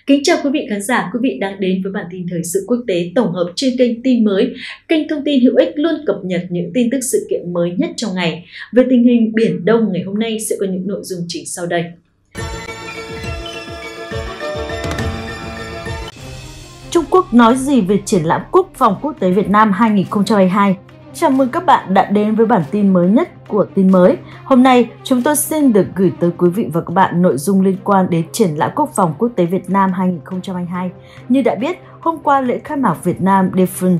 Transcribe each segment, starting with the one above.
Kính chào quý vị khán giả, quý vị đang đến với bản tin thời sự quốc tế tổng hợp trên kênh Tin Mới, kênh thông tin hữu ích luôn cập nhật những tin tức sự kiện mới nhất trong ngày. Về tình hình Biển Đông ngày hôm nay sẽ có những nội dung chính sau đây. Trung Quốc nói gì về triển lãm Quốc phòng quốc tế Việt Nam 2022? Chào mừng các bạn đã đến với bản tin mới nhất của Tin Mới. Hôm nay, chúng tôi xin được gửi tới quý vị và các bạn nội dung liên quan đến triển lãm Quốc phòng quốc tế Việt Nam 2022. Như đã biết, hôm qua lễ khai mạc Việt Nam Defense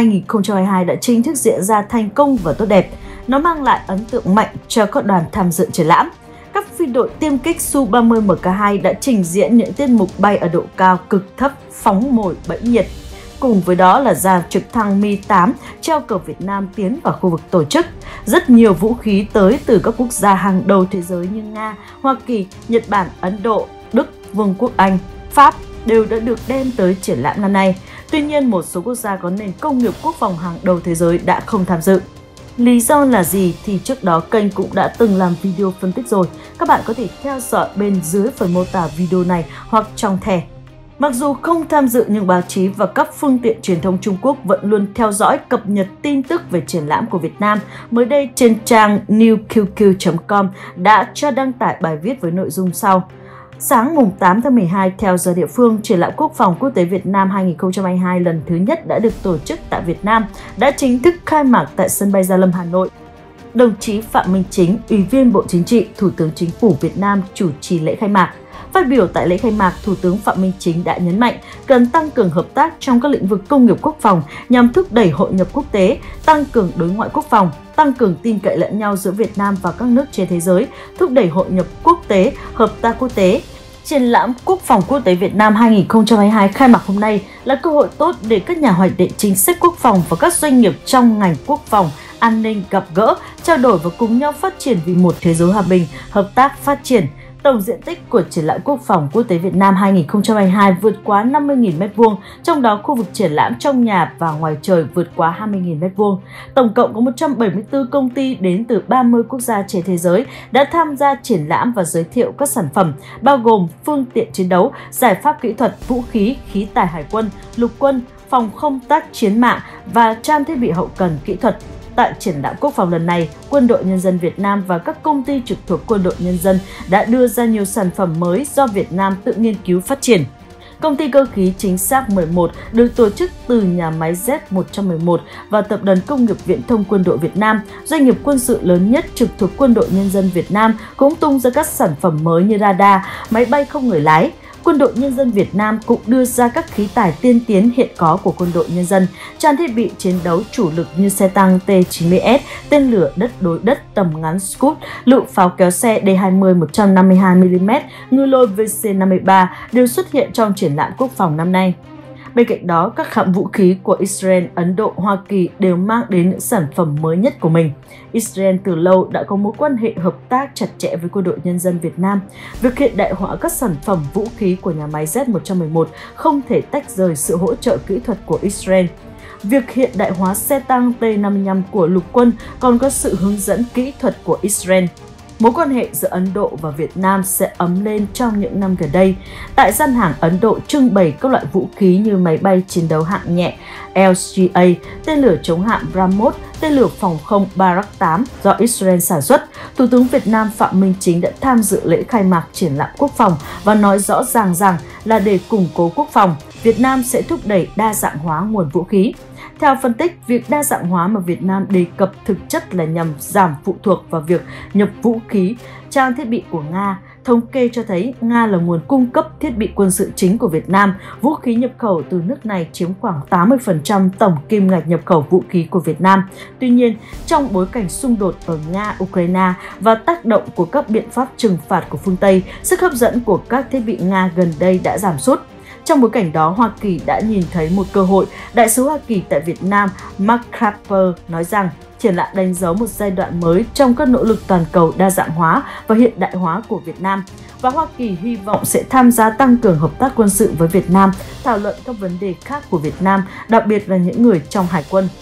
2022 đã chính thức diễn ra thành công và tốt đẹp. Nó mang lại ấn tượng mạnh cho các đoàn tham dự triển lãm. Các phi đội tiêm kích Su-30 Mk2 đã trình diễn những tiết mục bay ở độ cao cực thấp, phóng mồi bẫy nhiệt. Cùng với đó là dàn trực thăng Mi-8 treo cờ Việt Nam tiến vào khu vực tổ chức. Rất nhiều vũ khí tới từ các quốc gia hàng đầu thế giới như Nga, Hoa Kỳ, Nhật Bản, Ấn Độ, Đức, Vương quốc Anh, Pháp đều đã được đem tới triển lãm năm nay. Tuy nhiên, một số quốc gia có nền công nghiệp quốc phòng hàng đầu thế giới đã không tham dự. Lý do là gì thì trước đó kênh cũng đã từng làm video phân tích rồi. Các bạn có thể theo dõi bên dưới phần mô tả video này hoặc trong thẻ. Mặc dù không tham dự nhưng báo chí và các phương tiện truyền thông Trung Quốc vẫn luôn theo dõi cập nhật tin tức về triển lãm của Việt Nam. Mới đây trên trang newqq.com đã cho đăng tải bài viết với nội dung sau. Sáng mùng 8 tháng 12 theo giờ địa phương, triển lãm Quốc phòng quốc tế Việt Nam 2022 lần thứ nhất đã được tổ chức tại Việt Nam, đã chính thức khai mạc tại sân bay Gia Lâm, Hà Nội. Đồng chí Phạm Minh Chính, Ủy viên Bộ Chính trị, Thủ tướng Chính phủ Việt Nam chủ trì lễ khai mạc. Phát biểu tại lễ khai mạc, Thủ tướng Phạm Minh Chính đã nhấn mạnh cần tăng cường hợp tác trong các lĩnh vực công nghiệp quốc phòng nhằm thúc đẩy hội nhập quốc tế, tăng cường đối ngoại quốc phòng, tăng cường tin cậy lẫn nhau giữa Việt Nam và các nước trên thế giới, thúc đẩy hội nhập quốc tế, hợp tác quốc tế. Triển lãm Quốc phòng quốc tế Việt Nam 2022 khai mạc hôm nay là cơ hội tốt để các nhà hoạch định chính sách quốc phòng và các doanh nghiệp trong ngành quốc phòng, an ninh gặp gỡ, trao đổi và cùng nhau phát triển vì một thế giới hòa bình, hợp tác phát triển. Tổng diện tích của triển lãm Quốc phòng quốc tế Việt Nam 2022 vượt quá 50.000 m², trong đó khu vực triển lãm trong nhà và ngoài trời vượt quá 20.000 m². Tổng cộng có 174 công ty đến từ 30 quốc gia trên thế giới đã tham gia triển lãm và giới thiệu các sản phẩm, bao gồm phương tiện chiến đấu, giải pháp kỹ thuật, vũ khí, khí tài hải quân, lục quân, phòng không tác chiến mạng và trang thiết bị hậu cần kỹ thuật. Tại triển lãm quốc phòng lần này, Quân đội Nhân dân Việt Nam và các công ty trực thuộc Quân đội Nhân dân đã đưa ra nhiều sản phẩm mới do Việt Nam tự nghiên cứu phát triển. Công ty cơ khí chính xác 11 được tổ chức từ nhà máy Z111 và Tập đoàn Công nghiệp Viễn thông Quân đội Việt Nam, doanh nghiệp quân sự lớn nhất trực thuộc Quân đội Nhân dân Việt Nam, cũng tung ra các sản phẩm mới như radar, máy bay không người lái. Quân đội Nhân dân Việt Nam cũng đưa ra các khí tài tiên tiến hiện có của Quân đội Nhân dân, trang thiết bị chiến đấu chủ lực như xe tăng T-90S, tên lửa đất đối đất tầm ngắn Scud, lựu pháo kéo xe D-20 152mm, ngư lôi VC-53 đều xuất hiện trong triển lãm quốc phòng năm nay. Bên cạnh đó, các hãng vũ khí của Israel, Ấn Độ, Hoa Kỳ đều mang đến những sản phẩm mới nhất của mình. Israel từ lâu đã có mối quan hệ hợp tác chặt chẽ với Quân đội Nhân dân Việt Nam. Việc hiện đại hóa các sản phẩm vũ khí của nhà máy Z111 không thể tách rời sự hỗ trợ kỹ thuật của Israel. Việc hiện đại hóa xe tăng T-55 của lục quân còn có sự hướng dẫn kỹ thuật của Israel. Mối quan hệ giữa Ấn Độ và Việt Nam sẽ ấm lên trong những năm gần đây. Tại gian hàng Ấn Độ trưng bày các loại vũ khí như máy bay chiến đấu hạng nhẹ LCA, tên lửa chống hạm BrahMos, tên lửa phòng không Barak 8 do Israel sản xuất. Thủ tướng Việt Nam Phạm Minh Chính đã tham dự lễ khai mạc triển lãm quốc phòng và nói rõ ràng rằng là để củng cố quốc phòng, Việt Nam sẽ thúc đẩy đa dạng hóa nguồn vũ khí. Theo phân tích, việc đa dạng hóa mà Việt Nam đề cập thực chất là nhằm giảm phụ thuộc vào việc nhập vũ khí, trang thiết bị của Nga. Thống kê cho thấy Nga là nguồn cung cấp thiết bị quân sự chính của Việt Nam. Vũ khí nhập khẩu từ nước này chiếm khoảng 80% tổng kim ngạch nhập khẩu vũ khí của Việt Nam. Tuy nhiên, trong bối cảnh xung đột ở Nga-Ukraine và tác động của các biện pháp trừng phạt của phương Tây, sức hấp dẫn của các thiết bị Nga gần đây đã giảm sút. Trong bối cảnh đó, Hoa Kỳ đã nhìn thấy một cơ hội. Đại sứ Hoa Kỳ tại Việt Nam Mark Harper nói rằng triển lãm đánh dấu một giai đoạn mới trong các nỗ lực toàn cầu đa dạng hóa và hiện đại hóa của Việt Nam. Và Hoa Kỳ hy vọng sẽ tham gia tăng cường hợp tác quân sự với Việt Nam, thảo luận các vấn đề khác của Việt Nam, đặc biệt là những người trong Hải quân.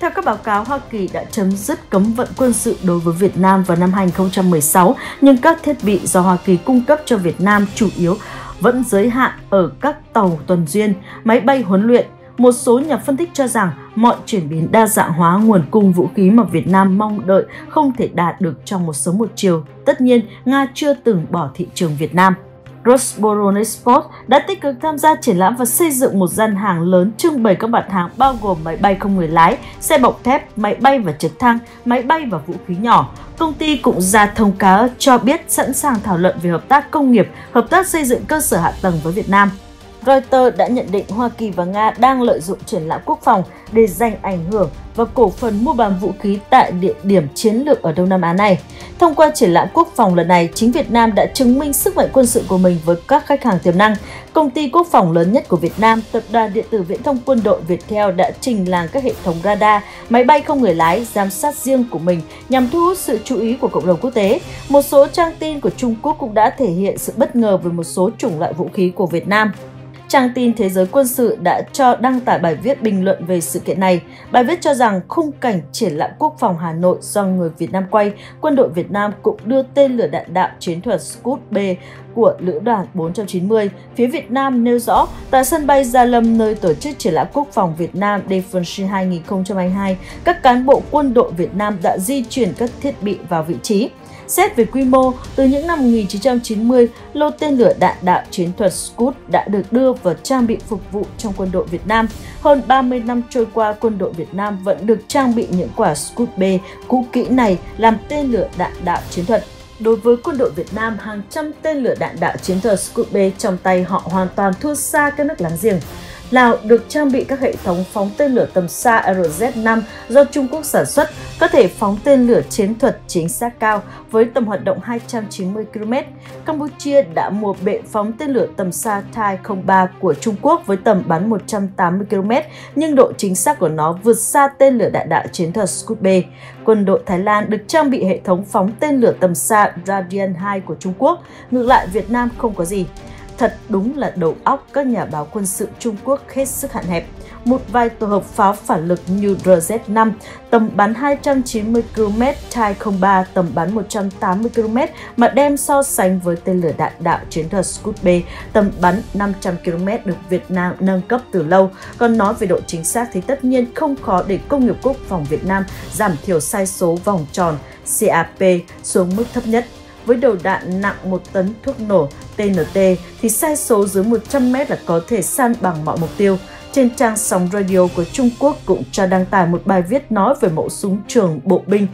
Theo các báo cáo, Hoa Kỳ đã chấm dứt cấm vận quân sự đối với Việt Nam vào năm 2016, nhưng các thiết bị do Hoa Kỳ cung cấp cho Việt Nam chủ yếu vẫn giới hạn ở các tàu tuần duyên, máy bay huấn luyện. Một số nhà phân tích cho rằng mọi chuyển biến đa dạng hóa nguồn cung vũ khí mà Việt Nam mong đợi không thể đạt được trong một sớm một chiều. Tất nhiên, Nga chưa từng bỏ thị trường Việt Nam. Rosoboronexport đã tích cực tham gia triển lãm và xây dựng một gian hàng lớn trưng bày các mặt hàng bao gồm máy bay không người lái, xe bọc thép, máy bay và trực thăng, máy bay và vũ khí nhỏ. Công ty cũng ra thông cáo cho biết sẵn sàng thảo luận về hợp tác công nghiệp, hợp tác xây dựng cơ sở hạ tầng với Việt Nam. Reuters đã nhận định Hoa Kỳ và Nga đang lợi dụng triển lãm quốc phòng để giành ảnh hưởng và cổ phần mua bán vũ khí tại địa điểm chiến lược ở Đông Nam Á này. Thông qua triển lãm quốc phòng lần này, chính Việt Nam đã chứng minh sức mạnh quân sự của mình với các khách hàng tiềm năng. Công ty quốc phòng lớn nhất của Việt Nam, Tập đoàn Điện tử Viễn thông Quân đội Viettel đã trình làng các hệ thống radar, máy bay không người lái, giám sát riêng của mình nhằm thu hút sự chú ý của cộng đồng quốc tế. Một số trang tin của Trung Quốc cũng đã thể hiện sự bất ngờ về một số chủng loại vũ khí của Việt Nam. Trang tin Thế giới quân sự đã đăng tải bài viết bình luận về sự kiện này. Bài viết cho rằng khung cảnh triển lãm quốc phòng Hà Nội do người Việt Nam quay, quân đội Việt Nam cũng đưa tên lửa đạn đạo chiến thuật Scud-B của Lữ đoàn 490. Phía Việt Nam nêu rõ, tại sân bay Gia Lâm nơi tổ chức triển lãm quốc phòng Việt Nam Defense 2022, các cán bộ quân đội Việt Nam đã di chuyển các thiết bị vào vị trí. Xét về quy mô, từ những năm 1990, lô tên lửa đạn đạo chiến thuật Scud đã được đưa vào trang bị phục vụ trong quân đội Việt Nam. Hơn 30 năm trôi qua, quân đội Việt Nam vẫn được trang bị những quả Scud-B cũ kỹ này làm tên lửa đạn đạo chiến thuật. Đối với quân đội Việt Nam, hàng trăm tên lửa đạn đạo chiến thuật Scud-B trong tay họ hoàn toàn thua xa các nước láng giềng. Lào được trang bị các hệ thống phóng tên lửa tầm xa RZ-5 do Trung Quốc sản xuất, có thể phóng tên lửa chiến thuật chính xác cao với tầm hoạt động 290 km. Campuchia đã mua bệ phóng tên lửa tầm xa Thai 03 của Trung Quốc với tầm bắn 180 km, nhưng độ chính xác của nó vượt xa tên lửa đạn đạo chiến thuật Scud-B. Quân đội Thái Lan được trang bị hệ thống phóng tên lửa tầm xa Radian 2 của Trung Quốc, ngược lại Việt Nam không có gì. Thật đúng là đầu óc các nhà báo quân sự Trung Quốc hết sức hạn hẹp. Một vài tổ hợp pháo phản lực như RZ-5 tầm bắn 290 km, Thai 03 tầm bắn 180 km mà đem so sánh với tên lửa đạn đạo chiến thuật Scud-B tầm bắn 500 km được Việt Nam nâng cấp từ lâu. Còn nói về độ chính xác thì tất nhiên không khó để công nghiệp quốc phòng Việt Nam giảm thiểu sai số vòng tròn CAP xuống mức thấp nhất. Với đầu đạn nặng 1 tấn thuốc nổ TNT thì sai số dưới 100 m là có thể san bằng mọi mục tiêu. Trên trang sóng radio của Trung Quốc cũng cho đăng tải một bài viết nói về mẫu súng trường bộ binh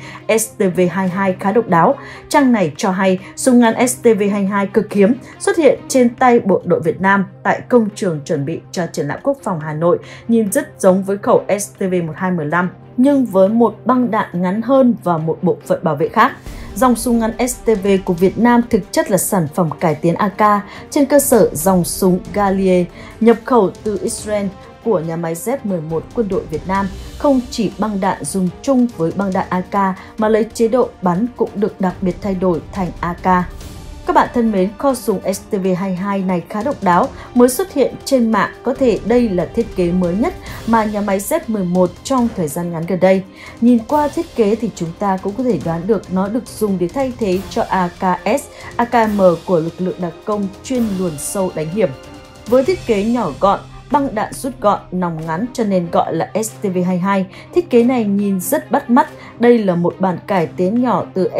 STV-22 khá độc đáo. Trang này cho hay súng ngắn STV-22 cực hiếm xuất hiện trên tay bộ đội Việt Nam tại công trường chuẩn bị cho triển lãm quốc phòng Hà Nội, nhìn rất giống với khẩu STV-1215 nhưng với một băng đạn ngắn hơn và một bộ phận bảo vệ khác. Dòng súng ngắn STV của Việt Nam thực chất là sản phẩm cải tiến AK trên cơ sở dòng súng Gallier nhập khẩu từ Israel của nhà máy Z11 quân đội Việt Nam. Không chỉ băng đạn dùng chung với băng đạn AK mà lấy chế độ bắn cũng được đặc biệt thay đổi thành AK. Các bạn thân mến, kho súng STV-22 này khá độc đáo, mới xuất hiện trên mạng, có thể đây là thiết kế mới nhất mà nhà máy Z11 trong thời gian ngắn gần đây. Nhìn qua thiết kế thì chúng ta cũng có thể đoán được nó được dùng để thay thế cho AKS, AKM của lực lượng đặc công chuyên luồn sâu đánh hiểm. Với thiết kế nhỏ gọn, băng đạn rút gọn, nòng ngắn cho nên gọi là STV-22. Thiết kế này nhìn rất bắt mắt. Đây là một bản cải tiến nhỏ từ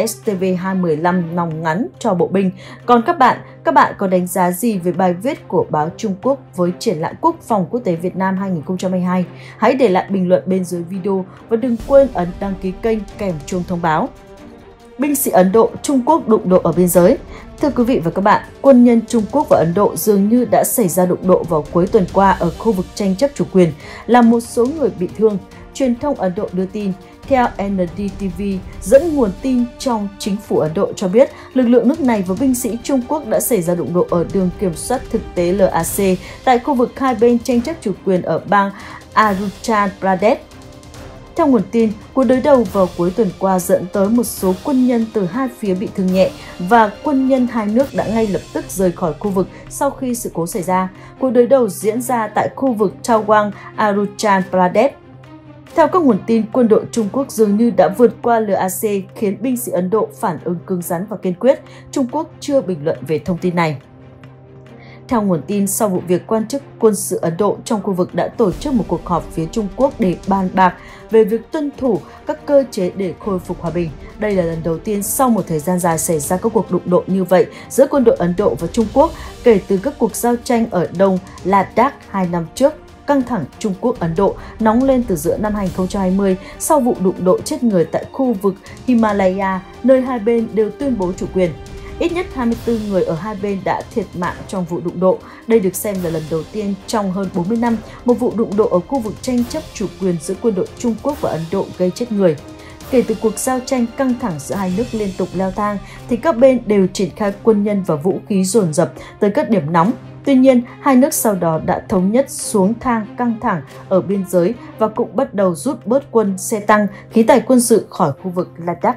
STV-215 nòng ngắn cho bộ binh. Còn các bạn có đánh giá gì về bài viết của báo Trung Quốc với triển lãm quốc phòng quốc tế Việt Nam 2022? Hãy để lại bình luận bên dưới video và đừng quên ấn đăng ký kênh kèm chuông thông báo. Binh sĩ Ấn Độ, Trung Quốc đụng độ ở biên giới. Thưa quý vị và các bạn, quân nhân Trung Quốc và Ấn Độ dường như đã xảy ra đụng độ vào cuối tuần qua ở khu vực tranh chấp chủ quyền, làm một số người bị thương. Truyền thông Ấn Độ đưa tin, theo NDTV, dẫn nguồn tin trong chính phủ Ấn Độ cho biết, lực lượng nước này và binh sĩ Trung Quốc đã xảy ra đụng độ ở đường kiểm soát thực tế LAC tại khu vực hai bên tranh chấp chủ quyền ở bang Arunachal Pradesh. Theo nguồn tin, cuộc đối đầu vào cuối tuần qua dẫn tới một số quân nhân từ hai phía bị thương nhẹ và quân nhân hai nước đã ngay lập tức rời khỏi khu vực sau khi sự cố xảy ra. Cuộc đối đầu diễn ra tại khu vực Tawang, Arunachal Pradesh. Theo các nguồn tin, quân đội Trung Quốc dường như đã vượt qua LAC khiến binh sĩ Ấn Độ phản ứng cứng rắn và kiên quyết. Trung Quốc chưa bình luận về thông tin này. Theo nguồn tin, sau vụ việc, quan chức quân sự Ấn Độ trong khu vực đã tổ chức một cuộc họp phía Trung Quốc để bàn bạc về việc tuân thủ các cơ chế để khôi phục hòa bình. Đây là lần đầu tiên sau một thời gian dài xảy ra các cuộc đụng độ như vậy giữa quân đội Ấn Độ và Trung Quốc kể từ các cuộc giao tranh ở Đông Ladakh 2 năm trước. Căng thẳng Trung Quốc-Ấn Độ nóng lên từ giữa năm 2020 sau vụ đụng độ chết người tại khu vực Himalaya, nơi hai bên đều tuyên bố chủ quyền. Ít nhất 24 người ở hai bên đã thiệt mạng trong vụ đụng độ. Đây được xem là lần đầu tiên trong hơn 40 năm một vụ đụng độ ở khu vực tranh chấp chủ quyền giữa quân đội Trung Quốc và Ấn Độ gây chết người. Kể từ cuộc giao tranh căng thẳng giữa hai nước liên tục leo thang, thì các bên đều triển khai quân nhân và vũ khí dồn dập tới các điểm nóng. Tuy nhiên, hai nước sau đó đã thống nhất xuống thang căng thẳng ở biên giới và cũng bắt đầu rút bớt quân, xe tăng, khí tài quân sự khỏi khu vực Ladakh.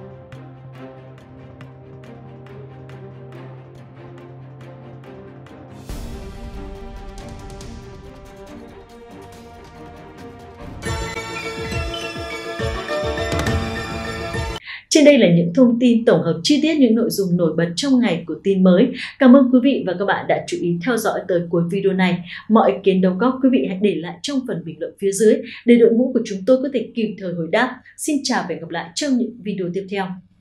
Trên đây là những thông tin tổng hợp chi tiết những nội dung nổi bật trong ngày của tin mới. Cảm ơn quý vị và các bạn đã chú ý theo dõi tới cuối video này. Mọi ý kiến đóng góp quý vị hãy để lại trong phần bình luận phía dưới để đội ngũ của chúng tôi có thể kịp thời hồi đáp. Xin chào và hẹn gặp lại trong những video tiếp theo.